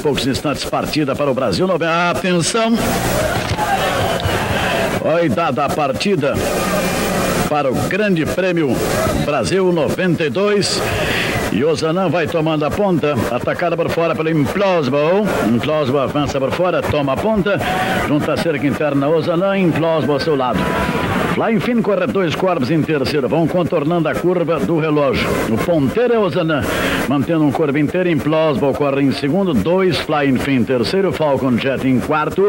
poucos instantes, partida para o Brasil. Atenção! Oi, dada a partida para o Grande Prêmio Brasil 92. E Ozanam vai tomando a ponta, atacada por fora pelo Implausible. Implausible avança por fora, toma a ponta, junta a cerca interna Ozanam, Implausible ao seu lado. Flying Finn corre 2 corpos em terceiro, vão contornando a curva do relógio. O ponteiro é Ozanam, mantendo um corpo inteiro. Implausible corre em segundo, 2 Flying Finn em terceiro, Falcon Jet em quarto.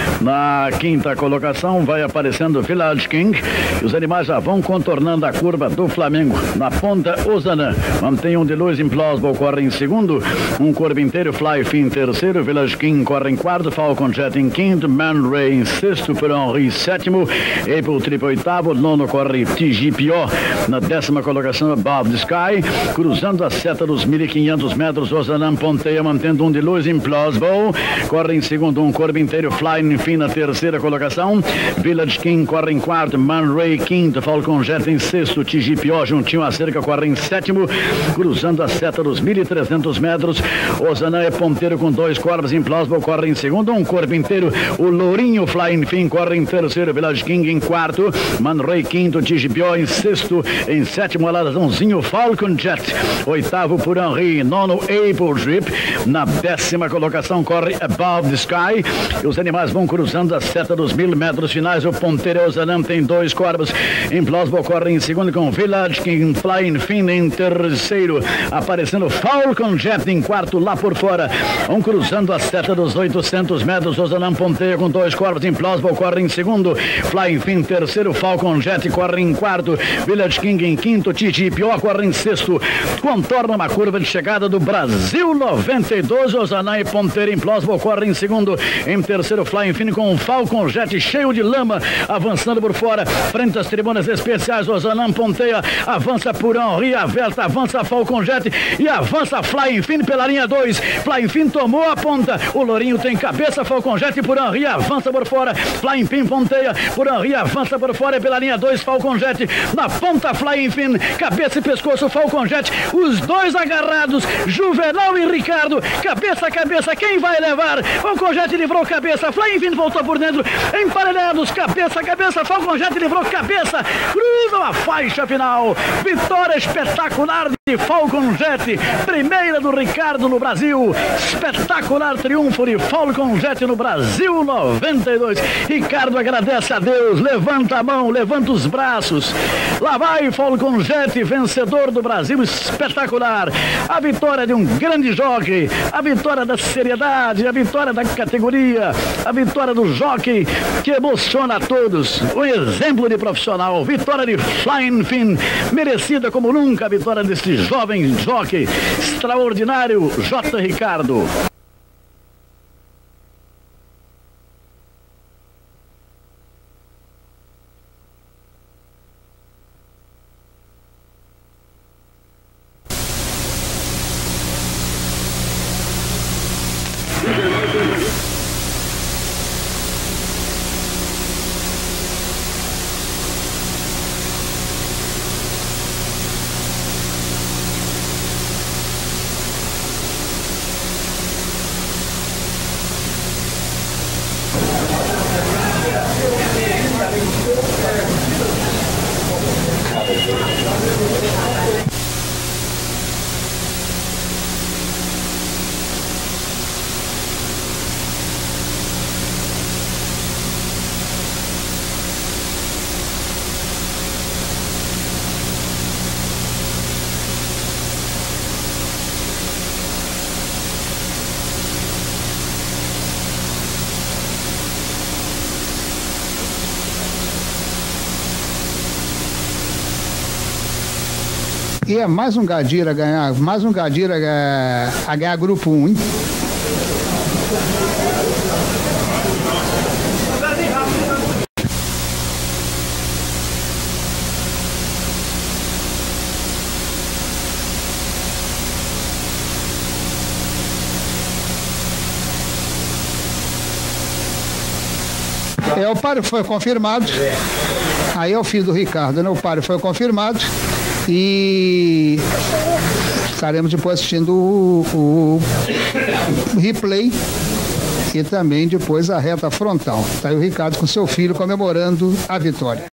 Na quinta colocação vai aparecendo Village King. E os animais já vão contornando a curva do Flamengo. Na ponta, Ozanam mantém um de luz. Implausible corre em segundo, um corpo inteiro. Flying Finn em terceiro, Village King corre em quarto, Falcon Jet em quinto, Man Ray em sexto, por Henry sétimo, April Triple oitavo, nono corre TGPO na 10ª colocação, Above the Sky, cruzando a seta dos 1.500 metros. Ozanam ponteia, mantendo um de luz. Implausible corre em segundo, um corpo inteiro. Flying Finn na 3ª colocação, Village King corre em quarto, Man Ray quinto, Falcon Jet em sexto, TGPO juntinho à cerca corre em sétimo, cruzando a seta dos 1.300 metros. Ozanam é ponteiro com 2 corpos. Implausible corre em segundo, um corpo inteiro. O Lourinho Flying Finn corre em terceiro, Village King em quarto, Man Ray quinto, TGPO em sexto, em sétimo Aladãozinho Falcon Jet, oitavo por Henry, nono April Drip. Na 10ª colocação corre Above the Sky. E os animais vão cruzando a seta dos 1.000 metros finais. O ponteiro Ozanam tem 2 corpos. Implausible corre em segundo com Village King, Flying Finn em terceiro, aparecendo Falcon Jet em quarto lá por fora. Vão cruzando a seta dos 800 metros. Ozanam ponteia com 2 corpos. Implausible corre em segundo, Flying Finn em terceiro, Falcon Jet corre em quarto, Village King em quinto, TGPO corre em sexto. Contorna uma curva de chegada do Brasil 92. Ozanam e ponteiro. Implausible corre em segundo, em terceiro Flying Finn com Falcon Jet cheio de lama, avançando por fora, frente às tribunas especiais. Ozanam ponteia, avança por Henry, avança Falcon Jet e avança Flying Finn pela linha 2. Flying Finn tomou a ponta, o Lourinho tem cabeça, Falcon Jet por Henry, avança por fora, Flying Finn ponteia por Henry, avança por fora pela linha 2, Falcon Jet na ponta, Flying Finn, cabeça e pescoço, Falcon Jet, os dois agarrados, Juvenal e Ricardo, cabeça a cabeça, quem vai levar? Falcon Jet livrou cabeça, Flying Finn voltou por dentro, emparelhados, cabeça a cabeça, Falcon Jet livrou cabeça, cruzam a faixa final, vitória espetacular de Falcon Jet, primeira do Ricardo no Brasil, espetacular triunfo de Falcon Jet no Brasil 92. Ricardo agradece a Deus, levanta a mão, levanta os braços, lá vai Falcon Jet, vencedor do Brasil, espetacular, a vitória de um grande jockey, a vitória da seriedade, a vitória da categoria, a vitória do jockey que emociona a todos, um exemplo de profissional, vitória de Flying Finn, merecida como nunca a vitória desse jovem jockey extraordinário, J. Ricardo. E é mais um Gadira a ganhar, a ganhar grupo 1, hein? O páreo foi confirmado. Aí é o filho do Ricardo, né? O páreo foi confirmado. E Estaremos depois assistindo o replay e também depois a reta frontal. Está aí o Ricardo com seu filho comemorando a vitória.